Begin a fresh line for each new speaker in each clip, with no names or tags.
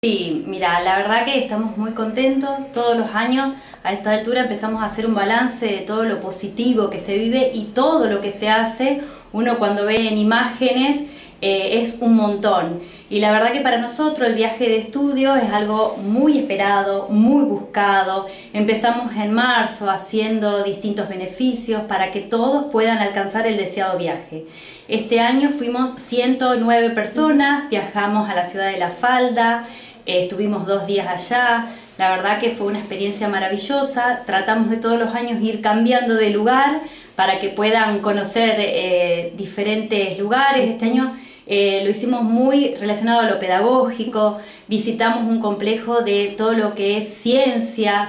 Sí, mira, la verdad que estamos muy contentos. Todos los años a esta altura empezamos a hacer un balance de todo lo positivo que se vive y todo lo que se hace. Uno cuando ve en imágenes es un montón. Y la verdad que para nosotros el viaje de estudio es algo muy esperado, muy buscado. Empezamos en marzo haciendo distintos beneficios para que todos puedan alcanzar el deseado viaje. Este año fuimos 109 personas, viajamos a la ciudad de La Falda, estuvimos 2 días allá. La verdad que fue una experiencia maravillosa. Tratamos de todos los años ir cambiando de lugar para que puedan conocer diferentes lugares. Este año lo hicimos muy relacionado a lo pedagógico, visitamos un complejo de todo lo que es ciencia,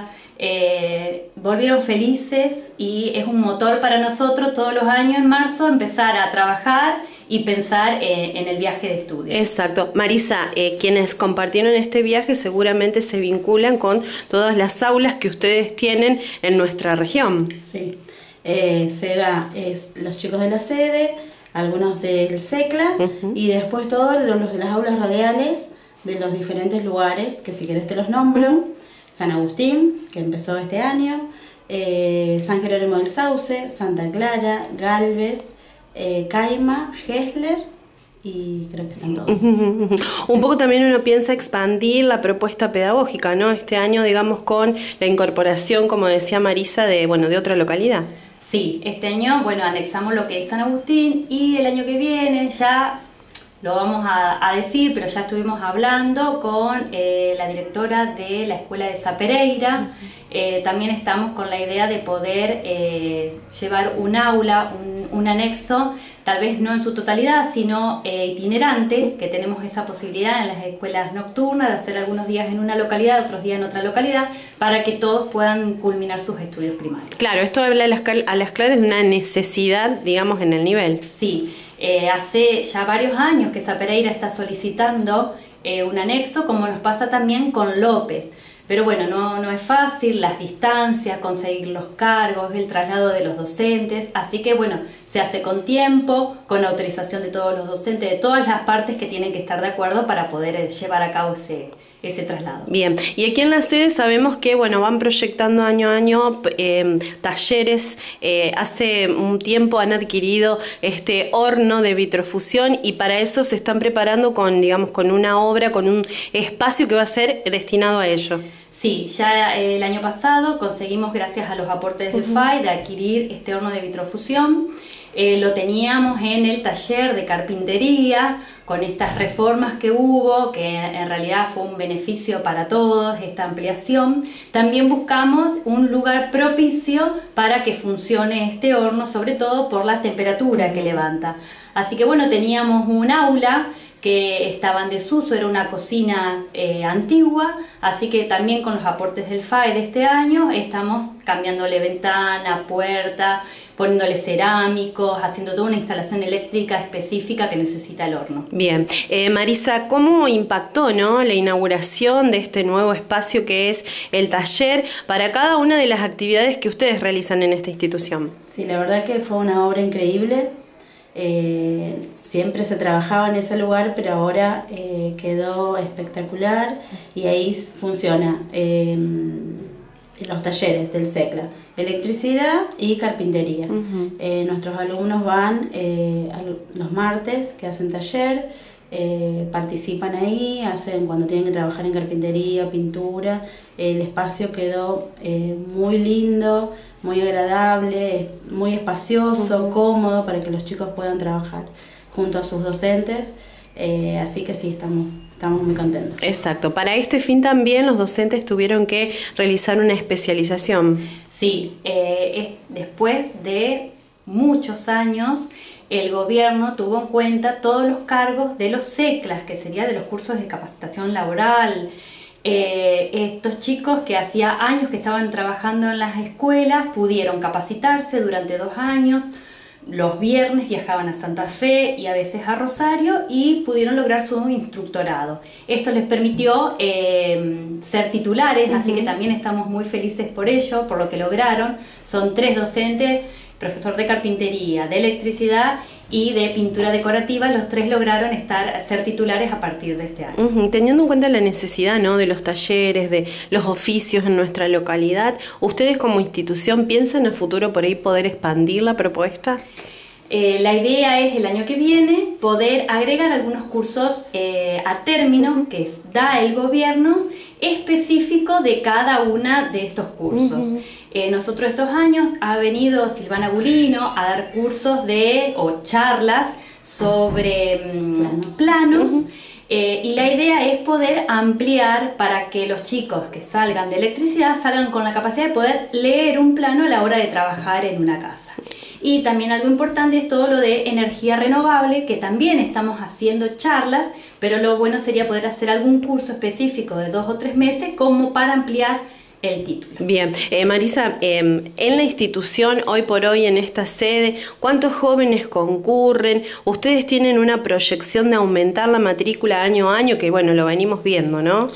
volvieron felices y es un motor para nosotros todos los años en marzo empezar a trabajar y pensar en el viaje de estudio.
Exacto. Marisa, quienes compartieron este viaje seguramente se vinculan con todas las aulas que ustedes tienen en nuestra región.
Sí, SEGA es los chicos de la sede, algunos del SECLA y después todos los de las aulas radiales de los diferentes lugares, que si querés te los nombro. San Agustín, que empezó este año, San Jerónimo del Sauce, Santa Clara, Galvez, Caima, Gesler y creo que están todos.
Un poco también uno piensa expandir la propuesta pedagógica, ¿no? Este año, digamos, con la incorporación, como decía Marisa, de otra localidad.
Sí, este año, anexamos lo que es San Agustín y el año que viene ya lo vamos a decir, pero ya estuvimos hablando con la directora de la escuela de Sapereira. También estamos con la idea de poder llevar un aula, un anexo, tal vez no en su totalidad, sino itinerante, que tenemos esa posibilidad en las escuelas nocturnas de hacer algunos días en una localidad, otros días en otra localidad, para que todos puedan culminar sus estudios primarios.
Claro, esto habla a las claras de una necesidad, digamos, en el nivel.
Sí. Hace ya varios años que Sapereira está solicitando un anexo, como nos pasa también con López. Pero bueno, no es fácil, las distancias, conseguir los cargos, el traslado de los docentes. Así que bueno, se hace con tiempo, con autorización de todos los docentes, de todas las partes que tienen que estar de acuerdo para poder llevar a cabo ese traslado.
Bien, y aquí en la sede sabemos que van proyectando año a año talleres. Hace un tiempo han adquirido este horno de vitrofusión y para eso se están preparando con una obra, con un espacio que va a ser destinado a ello.
Sí, ya el año pasado conseguimos, gracias a los aportes del FAI, de adquirir este horno de vitrofusión. Lo teníamos en el taller de carpintería, con estas reformas que hubo, que en realidad fue un beneficio para todos, esta ampliación. También buscamos un lugar propicio para que funcione este horno, sobre todo por la temperatura que levanta. Así que bueno, teníamos un aula que estaba en desuso, era una cocina antigua, así que también con los aportes del FAI de este año estamos cambiándole ventana, puerta, poniéndole cerámicos, haciendo toda una instalación eléctrica específica que necesita el horno.
Bien, Marisa, ¿cómo impactó, la inauguración de este nuevo espacio que es el taller para cada una de las actividades que ustedes realizan en esta institución?
Sí, la verdad que fue una obra increíble. Siempre se trabajaba en ese lugar, pero ahora quedó espectacular y ahí funciona los talleres del SECLA, electricidad y carpintería. Nuestros alumnos van los martes que hacen taller, participan ahí, hacen cuando tienen que trabajar en carpintería, pintura. El espacio quedó muy lindo, muy agradable, muy espacioso, cómodo para que los chicos puedan trabajar junto a sus docentes, así que sí, estamos muy contentos.
Exacto, para este fin también los docentes tuvieron que realizar una especialización.
Sí, después de muchos años el gobierno tuvo en cuenta todos los cargos de los SECLAs, que sería de los cursos de capacitación laboral. Estos chicos que hacía años que estaban trabajando en las escuelas pudieron capacitarse durante 2 años. Los viernes viajaban a Santa Fe y a veces a Rosario y pudieron lograr su instructorado. Esto les permitió ser titulares, así que también estamos muy felices por ello, por lo que lograron. Son 3 docentes, profesor de carpintería, de electricidad y de pintura decorativa. Los 3 lograron ser titulares a partir de este año.
Teniendo en cuenta la necesidad, ¿no?, de los talleres, de los oficios en nuestra localidad, ¿ustedes como institución piensan en el futuro por ahí poder expandir la propuesta?
La idea es el año que viene poder agregar algunos cursos a término que da el gobierno específico de cada una de estos cursos. Nosotros estos años ha venido Silvana Gulino a dar cursos o charlas sobre planos. Y la idea es poder ampliar para que los chicos que salgan de electricidad salgan con la capacidad de poder leer un plano a la hora de trabajar en una casa. Y también algo importante es todo lo de energía renovable, que también estamos haciendo charlas, pero lo bueno sería poder hacer algún curso específico de 2 o 3 meses como para ampliar el título.
Bien, Marisa, en la institución, hoy por hoy en esta sede, ¿cuántos jóvenes concurren? Ustedes tienen una proyección de aumentar la matrícula año a año, que bueno, lo venimos viendo, ¿no?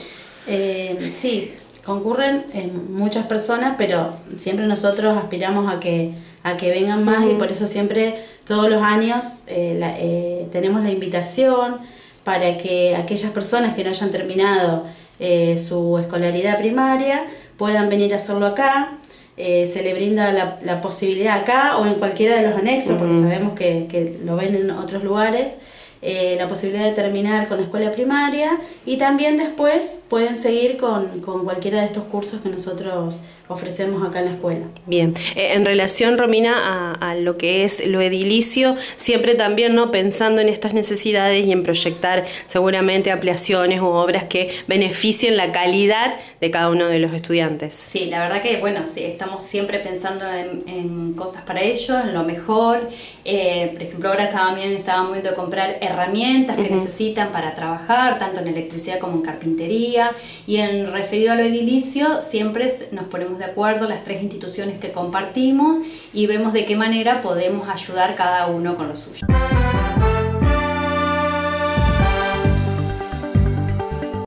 Sí, concurren muchas personas, pero siempre nosotros aspiramos a que vengan más, y por eso siempre todos los años tenemos la invitación para que aquellas personas que no hayan terminado su escolaridad primaria puedan venir a hacerlo acá. Se le brinda la posibilidad acá o en cualquiera de los anexos, porque sabemos que lo ven en otros lugares, la posibilidad de terminar con la escuela primaria, y también después pueden seguir con cualquiera de estos cursos que nosotros ofrecemos acá en la escuela.
Bien, en relación, Romina, a lo que es lo edilicio, siempre también, ¿no?, pensando en estas necesidades y en proyectar seguramente ampliaciones u obras que beneficien la calidad de cada uno de los estudiantes.
Sí, la verdad que bueno, sí, estamos siempre pensando en cosas para ellos, en lo mejor. Por ejemplo, ahora estaban viendo de comprar herramientas que necesitan para trabajar, tanto en electricidad como en carpintería. Y en referido a lo edilicio, siempre nos ponemos de acuerdo las 3 instituciones que compartimos y vemos de qué manera podemos ayudar cada uno con lo suyo.